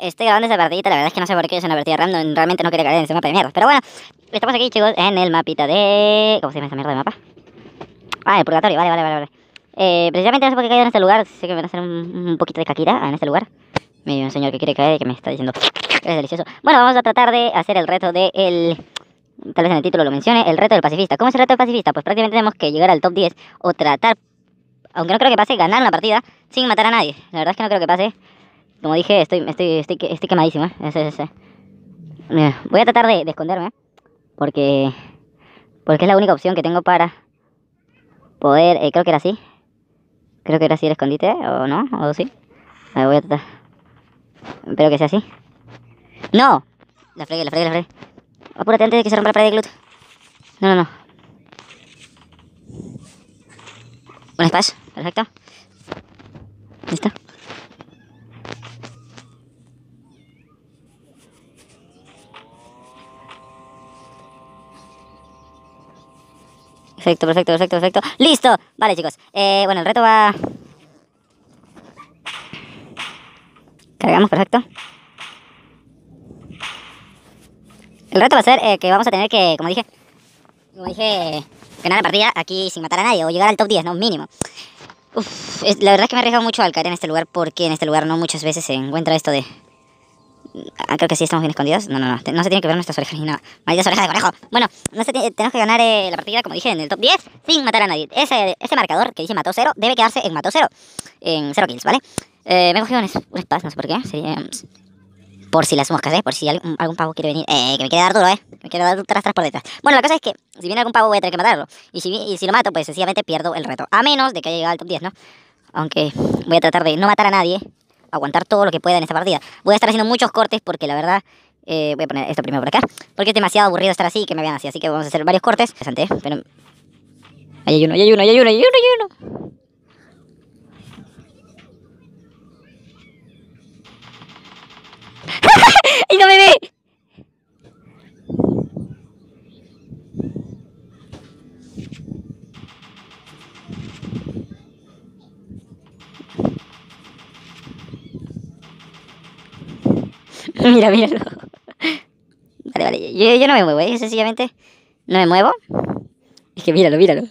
estoy grabando esta partidita, la verdad es que no sé por qué es una partida random, realmente no quería caer en ese mapa de mierda. Pero bueno, estamos aquí, chicos, en el mapita de... ¿Cómo se llama esta mierda de mapa? Ah, el purgatorio, vale. Precisamente no sé por qué he caído en este lugar, sé que me van a hacer un poquito de caquita en este lugar. Me hay un señor que quiere caer y que me está diciendo... Es delicioso. Bueno, vamos a tratar de hacer el reto de el... Tal vez en el título lo mencione, el reto del pacifista. ¿Cómo es el reto del pacifista? Pues prácticamente tenemos que llegar al top 10 o tratar, aunque no creo que pase, ganar una partida sin matar a nadie. La verdad es que no creo que pase. Como dije, estoy quemadísimo, Mira, voy a tratar de esconderme, porque es la única opción que tengo para poder, creo que era así. Creo que era así el escondite, o no, o sí. A ver, voy a tratar. Espero que sea así. ¡No! La fregué. Apúrate antes de que se rompa la pared de Glut. No. Un splash, perfecto. Listo. Perfecto. ¡Listo! Vale, chicos. Bueno, el reto va... Cargamos, perfecto. El reto va a ser que vamos a tener que, como dije, ganar la partida aquí sin matar a nadie o llegar al top 10, ¿no? Mínimo. La verdad es que me he arriesgado mucho al caer en este lugar porque en este lugar no muchas veces se encuentra esto de... creo que sí estamos bien escondidos. No se tiene que ver nuestras orejas ni nada. Malditas orejas de conejo. Bueno, tenemos que ganar la partida, como dije, en el top 10 sin matar a nadie. Ese marcador que dice mató 0 debe quedarse en mató 0. En 0 kills, ¿vale? Me he cogido un spas, no sé por qué. Sería... por si las moscas, por si algún pavo quiere venir. Que me quiere dar duro, me quiere dar tras por detrás. Bueno, la cosa es que si viene algún pavo voy a tener que matarlo. Y si lo mato, pues sencillamente pierdo el reto. A menos de que haya llegado al top 10, ¿no? Aunque voy a tratar de no matar a nadie, aguantar todo lo que pueda en esta partida. Voy a estar haciendo muchos cortes porque la verdad... voy a poner esto primero por acá. Porque es demasiado aburrido estar así y que me vean así. Así que vamos a hacer varios cortes. Interesante, pero... Hay uno. ¡Y no me ve! Míralo. Vale. Yo no me muevo, sencillamente no me muevo. Es que míralo. Míralo.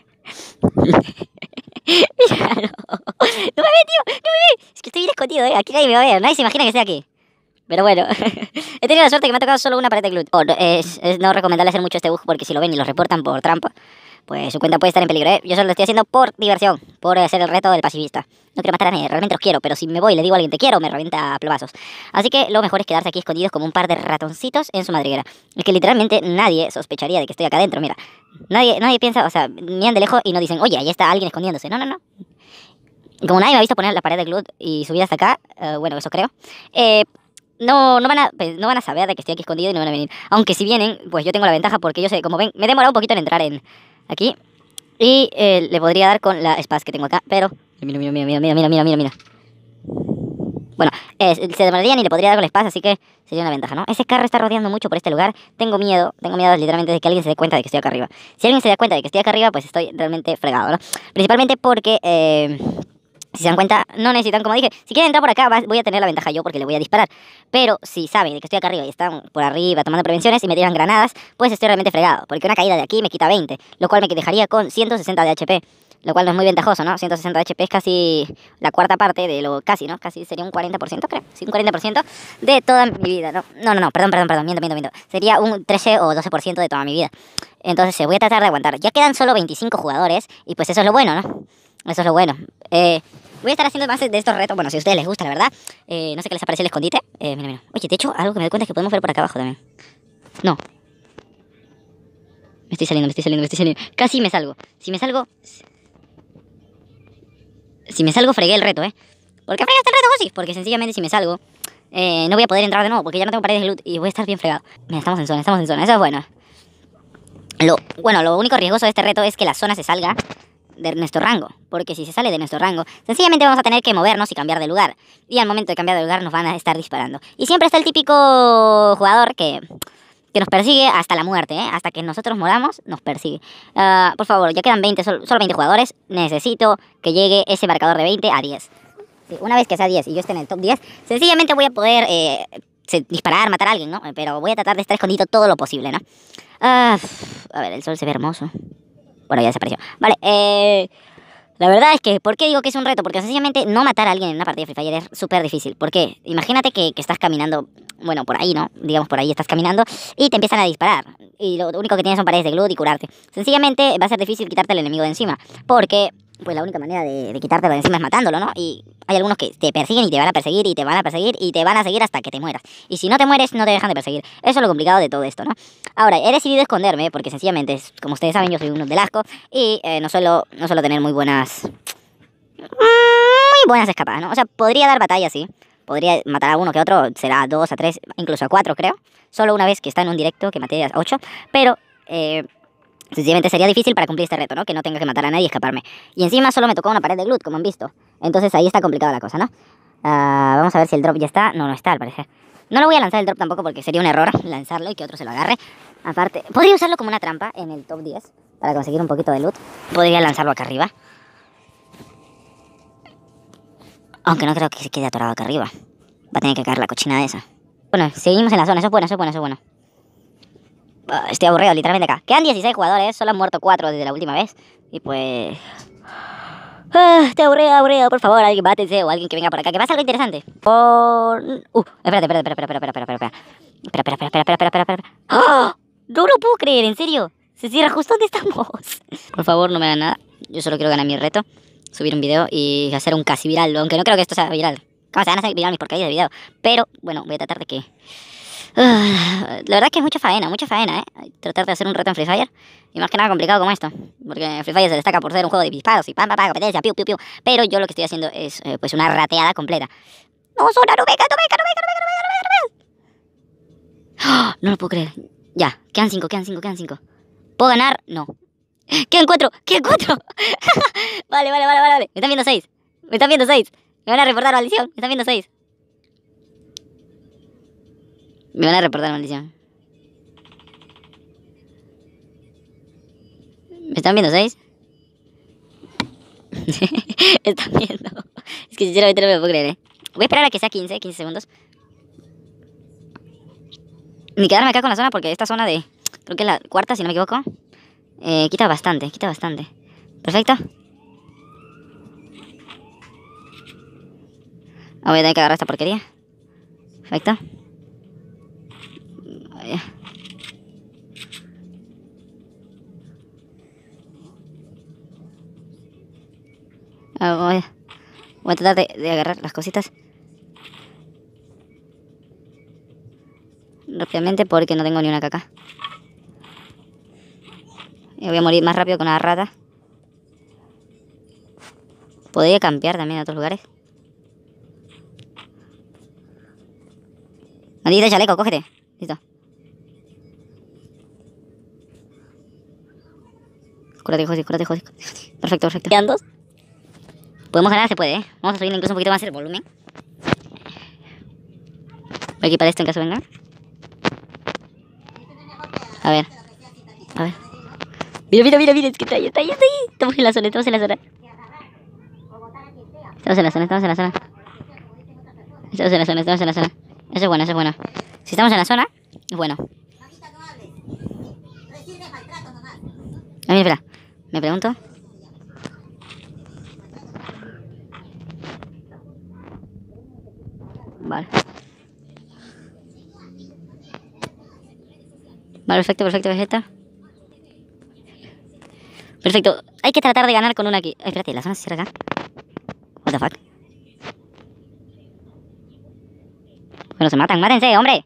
No me ve, tío. Es que estoy bien escondido, Aquí nadie me va a ver. Nadie se imagina que estoy aquí. Pero bueno, he tenido la suerte que me ha tocado solo una pared de Glut. Es no recomendable hacer mucho este bug porque si lo ven y lo reportan por trampa, pues su cuenta puede estar en peligro, Yo solo lo estoy haciendo por diversión, por hacer el reto del pacifista. No quiero matar a nadie, realmente los quiero, pero si me voy y le digo a alguien te quiero, me revienta a plomazos. Así que lo mejor es quedarse aquí escondidos como un par de ratoncitos en su madriguera. Es que literalmente nadie sospecharía de que estoy acá adentro, mira. Nadie piensa, o sea, miran de lejos y no dicen, oye, ahí está alguien escondiéndose. No. Como nadie me ha visto poner la pared de Glut y subir hasta acá, bueno, eso creo, no van a saber de que estoy aquí escondido y no van a venir. Aunque si vienen, pues yo tengo la ventaja porque yo sé, como ven, me he demorado un poquito en entrar aquí. Y le podría dar con la spaz que tengo acá, pero... Mira. Bueno, se demorarían y le podría dar con la spaz, así que sería una ventaja, ¿no? Ese carro está rodeando mucho por este lugar. Tengo miedo literalmente de que alguien se dé cuenta de que estoy acá arriba. Si alguien se da cuenta de que estoy acá arriba, pues estoy realmente fregado, ¿no? Principalmente porque... si se dan cuenta, no necesitan, como dije, si quieren entrar por acá, voy a tener la ventaja yo porque le voy a disparar. Pero si saben de que estoy acá arriba y están por arriba tomando prevenciones y me tiran granadas, pues estoy realmente fregado. Porque una caída de aquí me quita 20, lo cual me dejaría con 160 de HP. Lo cual no es muy ventajoso, ¿no? 160 de HP es casi la cuarta parte de lo... Casi, ¿no? Casi sería un 40%, creo. Sí, un 40% de toda mi vida, ¿no? No, perdón. Miento. Sería un 13 o 12% de toda mi vida. Entonces voy a tratar de aguantar. Ya quedan solo 25 jugadores y pues eso es lo bueno, ¿no? Eso es lo bueno. Voy a estar haciendo más de estos retos. Bueno, si a ustedes les gusta, la verdad. No sé qué les parece el escondite. Mira. Oye, de hecho, algo que me doy cuenta es que podemos ver por acá abajo también. No. Me estoy saliendo. Casi me salgo. Si me salgo, fregué el reto, ¿Por qué fregaste el reto, Gosi? Porque sencillamente si me salgo, no voy a poder entrar de nuevo. Porque ya no tengo paredes de loot y voy a estar bien fregado. Mira, estamos en zona. Eso es bueno. Lo único riesgoso de este reto es que la zona se salga de nuestro rango, porque si se sale de nuestro rango, sencillamente vamos a tener que movernos y cambiar de lugar, y al momento de cambiar de lugar nos van a estar disparando, y siempre está el típico jugador que nos persigue hasta la muerte, hasta que nosotros moramos, nos persigue. Por favor, ya quedan 20, solo 20 jugadores, necesito que llegue ese marcador de 20 a 10. Sí, una vez que sea 10 y yo esté en el top 10, sencillamente voy a poder disparar, matar a alguien, ¿no? Pero voy a tratar de estar escondido todo lo posible, ¿no? A ver, el sol se ve hermoso. Bueno, ya desapareció. Vale, la verdad es que, ¿por qué digo que es un reto? Porque sencillamente no matar a alguien en una partida de Free Fire es súper difícil. ¿Por qué? Imagínate que estás caminando, bueno, por ahí, ¿no? Digamos, por ahí estás caminando y te empiezan a disparar. Y lo único que tienes son paredes de glut y curarte. Sencillamente va a ser difícil quitarte al enemigo de encima. Porque, pues la única manera de quitártelo de encima es matándolo, ¿no? Y hay algunos que te persiguen y te van a perseguir y te van a perseguir y te van a seguir hasta que te mueras. Y si no te mueres, no te dejan de perseguir. Eso es lo complicado de todo esto, ¿no? Ahora, he decidido esconderme porque sencillamente, como ustedes saben, yo soy un del asco y no suelo tener muy buenas escapadas, ¿no? O sea, podría dar batalla, sí. Podría matar a uno que otro, será a 2, a 3, incluso a 4, creo. Solo una vez que está en un directo que maté a 8, pero sencillamente sería difícil para cumplir este reto, ¿no? Que no tenga que matar a nadie y escaparme. Y encima solo me tocó una pared de glut, como han visto. Entonces ahí está complicada la cosa, ¿no? Vamos a ver si el drop ya está. No, no está, al parecer. No lo voy a lanzar el drop tampoco porque sería un error lanzarlo y que otro se lo agarre. Aparte, podría usarlo como una trampa en el top 10 para conseguir un poquito de loot. Podría lanzarlo acá arriba. Aunque no creo que se quede atorado acá arriba. Va a tener que caer la cochina esa. Bueno, seguimos en la zona. Eso es bueno, eso es bueno, eso es bueno. Estoy aburrido, literalmente acá. Quedan 16 jugadores, solo han muerto 4 desde la última vez. Y pues... estoy aburrido, por favor, alguien bátense o alguien que venga por acá. Que pasa algo interesante. Espera. Espera. ¡Ah! No lo puedo creer, en serio. Se cierra justo donde estamos. Por favor, no me hagan nada. Yo solo quiero ganar mi reto. Subir un video y hacer un casi viral. Aunque no creo que esto sea viral. ¿Cómo se van a hacer viral mis porquerías de video? Pero, bueno, voy a tratar de que... la verdad es que es mucha faena, tratar de hacer un reto en Free Fire. Y más que nada complicado como esto. Porque Free Fire se destaca por ser un juego de disparos y competencia, piu. Pero yo lo que estoy haciendo es, pues, una rateada completa. ¡No, Zona, no venga! ¡Oh! No lo puedo creer. Ya, quedan 5. ¿Puedo ganar? No. ¡Quedan 4! Vale. Me están viendo 6. Me van a reportar maldición. Me están viendo 6. Me van a reportar maldición. ¿Me están viendo 6? Están viendo. Es que sinceramente no me lo puedo creer, Voy a esperar a que sea 15 segundos. Ni quedarme acá con la zona porque esta zona de... Creo que es la cuarta, si no me equivoco. Quita bastante. Perfecto. Voy a tener que agarrar esta porquería. Perfecto. Voy a tratar de agarrar las cositas rápidamente porque no tengo ni una caca. Y voy a morir más rápido que una rata. Podría campear también en otros lugares. Maldito chaleco, cógete. Listo. Cúrate, José. Perfecto. Quedan 2. Podemos ganar, se puede, Vamos a subir incluso un poquito más el volumen. Voy a equipar esto en caso venga. A ver. Mira, es que está ahí. Estamos en la zona. Estamos en la zona. Eso es bueno. Si estamos en la zona, es bueno. A mí, espera. Me pregunto. Vale, perfecto. Perfecto. Hay que tratar de ganar con una aquí. Ay, espérate, la zona se cierra acá. What the fuck. Bueno, se matan, mátense, hombre.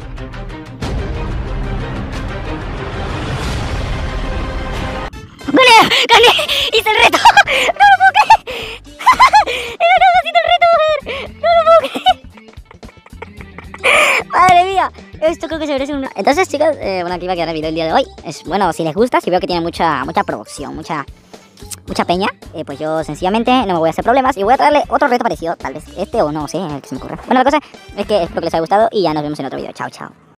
¡Gané! ¡Gané! ¡Hice el reto! ¡No lo puedo creer! ¡He ganado haciendo el reto, mujer! ¡No lo puedo creer! ¡Madre mía! Esto creo que se merece una... Entonces, chicos, bueno, aquí va a quedar el video el día de hoy. Es bueno, si les gusta, si veo que tiene mucha producción, mucha peña, pues yo sencillamente no me voy a hacer problemas y voy a traerle otro reto parecido, tal vez este o no sé, el que se me ocurra. Bueno, la cosa es que espero que les haya gustado y ya nos vemos en otro video. Chao, chao.